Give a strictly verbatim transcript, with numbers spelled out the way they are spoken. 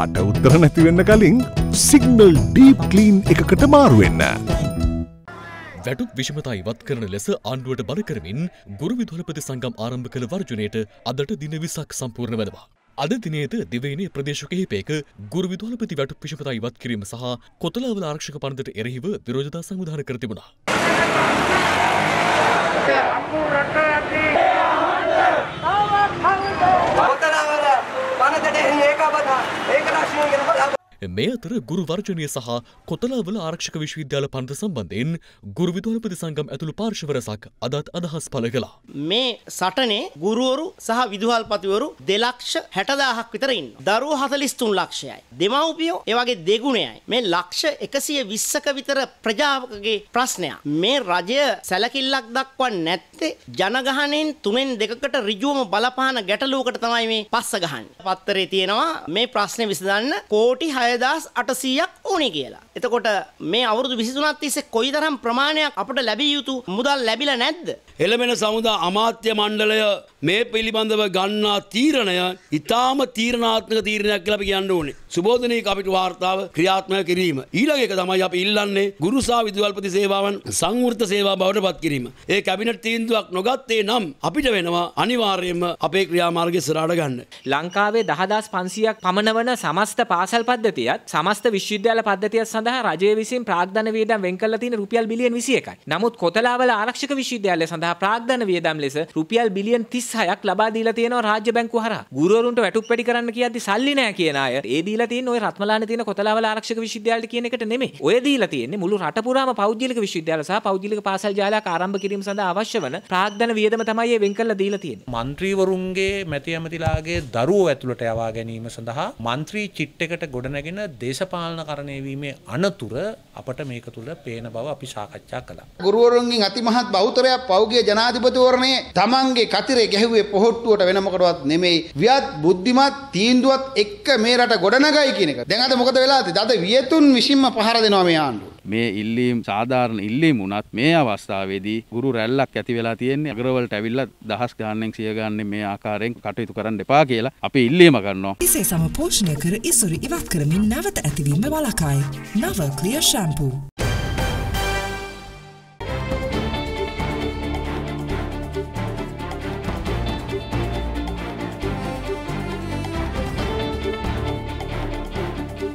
කට උත්තර නැති වෙන්න කලින් සිග්නල් ඩීප් ක්ලීන් එකකට මාරු වෙන්න. වැටුප් විෂමතා ඉවත් කරන ලෙස ආණ්ඩුවට බල කරමින් ගුරු විදුහල්පති සංගම් ආරම්භ කළ වර්ජනයට අදට දින විස්සක් සම්පූර්ණ වෙනවා. අද දිනේද දිවයිනේ ප්‍රදේශ කිහිපයක ගුරු විදුහල්පති වැටුප් විෂමතා ඉවත් කිරීම සහ කොතලාවල ආරක්ෂක පනතට එරෙහිව විරෝධතා සංවිධානය කර තිබුණා. මේ අතර ගුරු වර්ජනය සහ කොතලාවල ආරක්ෂක විශ්වවිද්‍යාල පනත සම්බන්ධයෙන් ගුරු විදුහල්පති සංගම් ඇතුළු පාර්ශව රැසක් අදත් අදහස් පළ කළා. මේ සටනේ ගුරුවරු සහ විදුහල්පතිවරු දෙලක්ෂ හැටදාහක් විතර ඉන්නවා. දරුවෝ හතළිස් තුන් ලක්ෂයයි. දෙමව්පියෝ ඒ වගේ දෙගුණයයි. මේ ලක්ෂ එකසිය විස්සක විතර ප්‍රජාවකගේ ප්‍රශ්නයක්. මේ රජය සැලකිල්ලක් දක්වන්නේ නැත්තේ ජනගහණයෙන් තුනෙන් දෙකකට ඍජුවම බලපාන ගැටලුවකට තමයි මේ පස්ස ගහන්නේ. පත්තරේ තියෙනවා මේ ප්‍රශ්නේ විසඳන්න කෝටි හයදාස් අටසීයක් ඕනේ කියලා. එතකොට මේ අවුරුදු විසිතුනක් තිස්සේ කොයිතරම් ප්‍රමාණයක් අපට ලැබිය යුතු මුදල් ලැබිලා නැද්ද? එළමෙන සමුදා අමාත්‍ය මණ්ඩලය මේ පිළිබඳව ගන්නා තීරණය ඉතාම තීරණාත්මක තීරණයක් කියලා අපි කියන්න ඕනේ. සුබෝධනීය කමිටු වාර්තාව ක්‍රියාත්මක කිරීම. ඊළඟ එක තමයි අපි ඉල්ලන්නේ ගුරු සහ විදුහල්පති සේවාවන් සංවෘත සේවා බවට පත් කිරීම. ඒ කැබිනට් තීන්දුවක් නොගත්තේ නම් අපිට වෙනවා අනිවාර්යයෙන්ම අපේ ක්‍රියාමාර්ගය ඉස්සරහට ගන්න. ලංකාවේ දහදාස් පන්සීයක් පමණ වන සමස්ත පාසල් පද්ධතියත් සමස්ත විශ්වවිද්‍යාල පද්ධතියත් සඳහා රජය විසින් ප්‍රාග්ධන වියදම් වෙන් කරලා තියෙන රුපියල් බිලියන විසි එකයි. නමුත් කොතලාවල ආරක්ෂක විශ්වවිද්‍යාලය සඳහා ප්‍රාග්ධන වියදම් ලෙස රුපියල් බිලියන තිස් හයක් ලබා දීලා තියෙනවා රාජ්‍ය බැංකුව හරහා. ගුරුවරුන්ට වැටුප් වැඩි කරන්න කියද්දි සල්ලි නැහැ කියන අය ඒ දීලා තියෙන්නේ ඔය රත්මලානේ තියෙන කොතලාවල ආරක්ෂක විශ්වවිද්‍යාලයට කියන එකට නෙමෙයි. ඔය දීලා තියෙන්නේ මුළු රට පුරාම පෞද්ගලික විශ්වවිද්‍යාල සහ පෞද්ගලික පාසල් ජාලයක් ආරම්භ කිරීම සඳහා අවශ්‍ය වන ප්‍රාග්ධන වියදම තමයි ඒ වෙන් කරලා දීලා තියෙන්නේ. മന്ത്രിවරුන්ගේ මැති ඇමතිලාගේ දරුවෝ ඇතුළට යවා ගැනීම සඳහා മന്ത്രി චිට් එකට ගොඩනැගෙන දේශපාලනකරණය වීමේ අනතුර අපට මේක තුල පේන බව අපි සාකච්ඡා කළා. ගුරුවරුන්ගෙන් අතිමහත් බහුතරයක් පෞද්ගලික ජනාධිපතිවරණයේ තමන්ගේ කතිරේ ගැහුවේ පොහොට්ටුවට වෙන මොකටවත් නෙමෙයි. වියත් බුද්ධිමත් තීන්දුවත් එක්ක මේ රට ගොඩනගයි කියන එක. දැන් අද මොකද වෙලාද? අද වියතුන් විසින්ම පහර දෙනවා මේ ආණ්ඩුව. මේ ඉල්ලීම් සාධාරණ ඉල්ලීම් වුණත් මේ අවස්ථාවේදී ගුරු රැල්ලක් ඇති වෙලා තියෙන්නේ අගරවලට ඇවිල්ලා දහස් ගාණෙන් සිය ගාණෙන් මේ ආකාරයෙන් කටයුතු කරන්න එපා කියලා අපි ඉල්ලීම කරනවා. ඉසේ සම පෝෂණය කර ඉසුරු ඉවත් කරමින් නැවත ඇතිවීම වළක්වයි. නව ක්ලියර් ෂැම්පූ